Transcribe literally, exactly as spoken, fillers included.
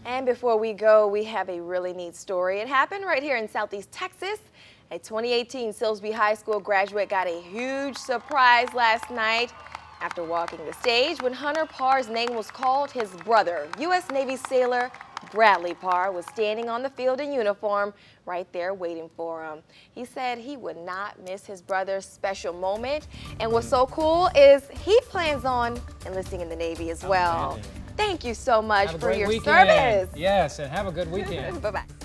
And before we go, we have a really neat story. It happened right here in Southeast Texas. A twenty eighteen Silsbee High School graduate got a huge surprise last night. After walking the stage, when Hunter Parr's name was called, his brother, U S Navy sailor Bradley Parr, was standing on the field in uniform right there waiting for him. He said he would not miss his brother's special moment. And what's so cool is he plans on enlisting in the Navy as well. Thank you so much for your weekend. service. Yes, and have a good weekend. Bye-bye.